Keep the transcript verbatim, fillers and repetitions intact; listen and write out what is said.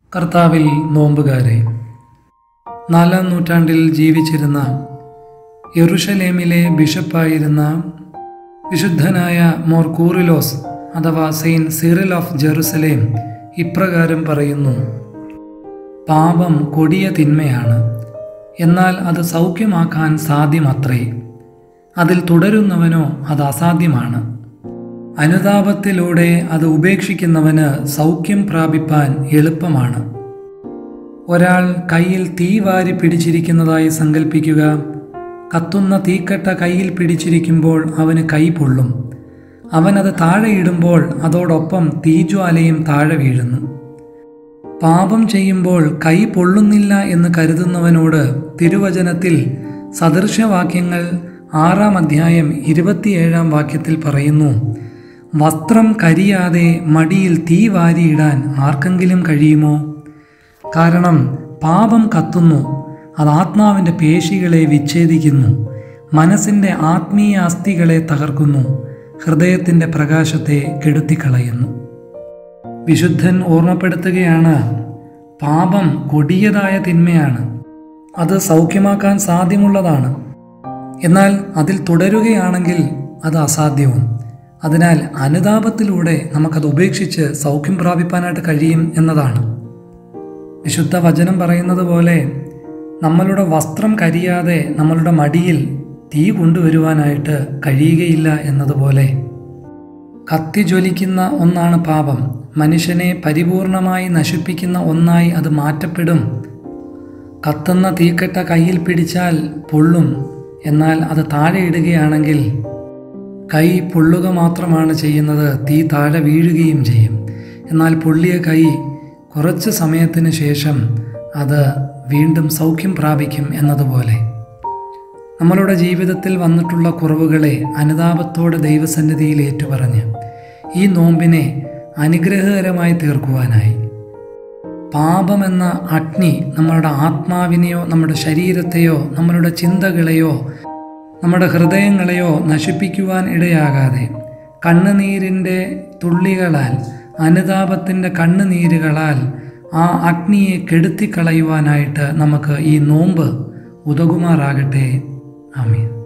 കർത്താവിൽ നോമ്പുകാരെ, നാലാം നൂറ്റാണ്ടിൽ ജീവിച്ചിരുന്ന യെരുശലേമിലെ ബിഷപ്പായിരുന്ന വിശുദ്ധനായ മോർ കൂറിലോസ് അഥവാ സെയിൻറ്റ് സിറിൽ ഓഫ് ജെറുസലേം ഇപ്രകാരം പറയുന്നു: പാപം കൊടിയ തിന്മയാണ്, എന്നാൽ അത് സൗഖ്യമാക്കാൻ സാധ്യമത്രേ. അതിൽ തുടരുന്നവനോ അത് അസാധ്യമാണ്. അനുതാപത്തിലൂടെ അത് ഉപേക്ഷിക്കുന്നവന് സൗഖ്യം പ്രാപിപ്പാൻ എളുപ്പമാണ്. ഒരാൾ കയ്യിൽ തീ വാരി പിടിച്ചിരിക്കുന്നതായി സങ്കല്പിക്കുക. കത്തുന്ന തീക്കട്ട കയ്യിൽ പിടിച്ചിരിക്കുമ്പോൾ അവന് കൈ പൊള്ളും. അവനത് താഴെയിടുമ്പോൾ അതോടൊപ്പം തീജ്വാലയും താഴെ വീഴുന്നു. പാപം ചെയ്യുമ്പോൾ കൈ പൊള്ളുന്നില്ല എന്ന് കരുതുന്നവനോട് തിരുവചനത്തിൽ സദൃശവാക്യങ്ങൾ ആറാം അധ്യായം ഇരുപത്തിയേഴാം വാക്യത്തിൽ പറയുന്നു: വസ്ത്രം കരിയാതെ മടിയിൽ തീ വാരിയിടാൻ ആർക്കെങ്കിലും കഴിയുമോ? കാരണം പാപം കത്തുന്നു, അത് ആത്മാവിൻ്റെ പേശികളെ വിച്ഛേദിക്കുന്നു, മനസ്സിൻ്റെ ആത്മീയ അസ്ഥികളെ തകർക്കുന്നു, ഹൃദയത്തിൻ്റെ പ്രകാശത്തെ കെടുത്തിക്കളയുന്നു. വിശുദ്ധൻ ഓർമ്മപ്പെടുത്തുകയാണ്, പാപം കൊടിയതായ തിന്മയാണ്, അത് സൗഖ്യമാക്കാൻ സാധ്യമുള്ളതാണ്. എന്നാൽ അതിൽ തുടരുകയാണെങ്കിൽ അത് അസാധ്യവും. അതിനാൽ അനുതാപത്തിലൂടെ നമുക്കത് ഉപേക്ഷിച്ച് സൗഖ്യം പ്രാപിപ്പാനായിട്ട് കഴിയും എന്നതാണ്. വിശുദ്ധ വചനം പറയുന്നത് പോലെ നമ്മളുടെ വസ്ത്രം കരിയാതെ നമ്മളുടെ മടിയിൽ തീ കൊണ്ടുവരുവാനായിട്ട് കഴിയുകയില്ല എന്നതുപോലെ കത്തി ജ്വലിക്കുന്ന ഒന്നാണ് പാപം. മനുഷ്യനെ പരിപൂർണമായി നശിപ്പിക്കുന്ന ഒന്നായി അത് മാറ്റപ്പെടും. കത്തുന്ന തീക്കട്ട കയ്യിൽ പിടിച്ചാൽ പൊള്ളും, എന്നാൽ അത് താഴെ ഇടുകയാണെങ്കിൽ കൈ പൊള്ളുക മാത്രമാണ് ചെയ്യുന്നത്, തീ താഴെ വീഴുകയും ചെയ്യും. എന്നാൽ പൊള്ളിയ കൈ കുറച്ച് സമയത്തിന് ശേഷം അത് വീണ്ടും സൗഖ്യം പ്രാപിക്കും എന്നതുപോലെ നമ്മളുടെ ജീവിതത്തിൽ വന്നിട്ടുള്ള കുറവുകളെ അനുതാപത്തോടെ ദൈവസന്നിധിയിൽ ഏറ്റുപറഞ്ഞ് ഈ നോമ്പിനെ അനുഗ്രഹകരമായി തീർക്കുവാനായി പാപമെന്ന അഗ്നി നമ്മളുടെ ആത്മാവിനെയോ നമ്മുടെ ശരീരത്തെയോ നമ്മളുടെ ചിന്തകളെയോ നമ്മുടെ ഹൃദയങ്ങളെയോ നശിപ്പിക്കുവാൻ ഇടയാകാതെ കണ്ണുനീരിൻ്റെ തുള്ളികളാൽ, അനുതാപത്തിൻ്റെ കണ്ണുനീരുകളാൽ ആ അഗ്നിയെ കെടുത്തിക്കളയുവാനായിട്ട് നമുക്ക് ഈ നോമ്പ് ഉതകുമാറാകട്ടെ. ആമേൻ.